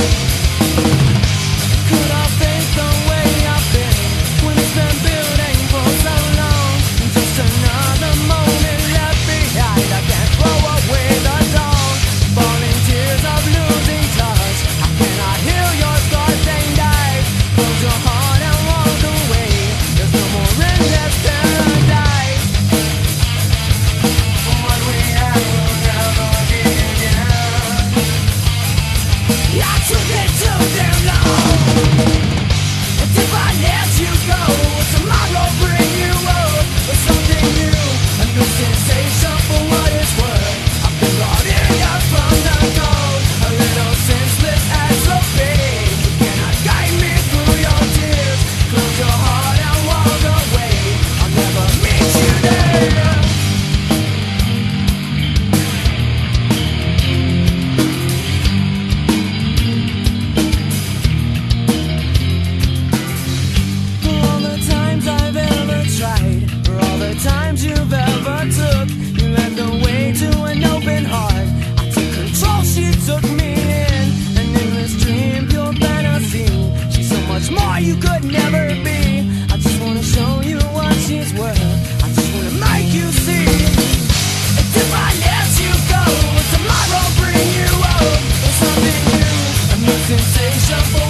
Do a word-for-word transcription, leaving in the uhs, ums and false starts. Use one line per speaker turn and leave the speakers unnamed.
Could I think the way I've been when it's been building for so long? Just another moment left behind. I can't throw away the dawn. Falling tears of losing touch. How can I heal your scar-stained eyes? Close your heart and walk away. There's no more in this paradise. What we had will never be again. I took it too damn long. And if I let you go, will tomorrow bring you up with something new? A new sensation for what it's worth. I've been brought in here from the cold. A little senseless as a babe. You cannot guide me through your tears. Close your heart and walk away. I'll never meet you there. For all the times I've ever tried, for all the times you've ever took, you led the way to an open heart. I took control, she took me in. An endless dream, pure fantasy. She's so much more you could never be. I just wanna show you what she's worth. I just wanna make you see. And if I let you go, will tomorrow bring you up with something new? A new sensation for